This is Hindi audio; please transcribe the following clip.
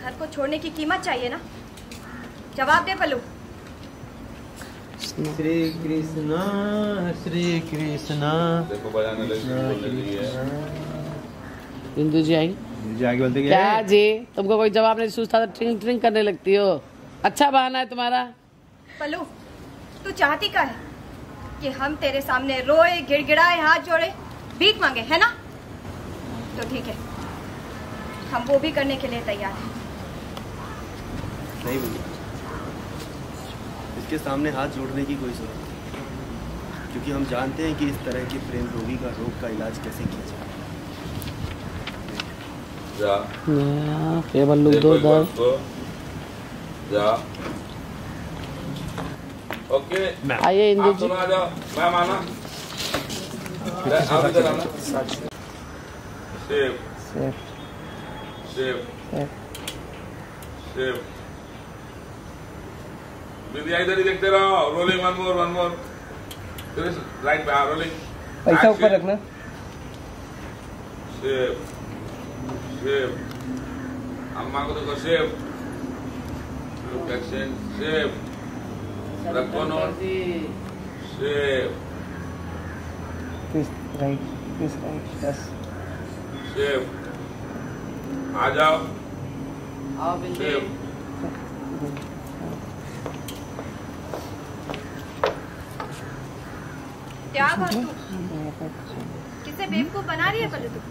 घर को छोड़ने की कीमत चाहिए ना। जवाब दे पल्लू। श्री कृष्णा श्री कृष्णा। देखो बजाने लगी है। इंदु जी आई जी, आगे बोलते क्या जी? तुमको कोई जवाब नहीं सोचता तो ट्रिंग ट्रिंग करने लगती हो। अच्छा बहाना है तुम्हारा। पल्लू तू चाहती का है कि हम तेरे सामने रोए, गिड़गिड़ाए, हाथ जोड़े, भीख मांगे, है ना? तो ठीक है, हम वो भी करने के लिए तैयार हैं। नहीं भैया, इसके सामने हाथ जोड़ने की कोई जरूरत नहीं, क्योंकि हम जानते हैं कि इस तरह के प्रेम रोगी का रोग का इलाज कैसे किया जाए। केवल लोग दो ओके आइए इंदु जी। आ जाओ, मैम आना। आप इधर आना। Save safe save safe save. Vidya इधर ही देखते रहो। Rolling, one more. राइट पे, रोलिंग। पैसा ऊपर रखना। Save save. अम्मा को देखो, सेव। Action, save. रखो note, save This right, yes. Save. आ जाओ, आओ सेव। क्या बात तू किसे बेवकूफ बना रही है पल्लू तू?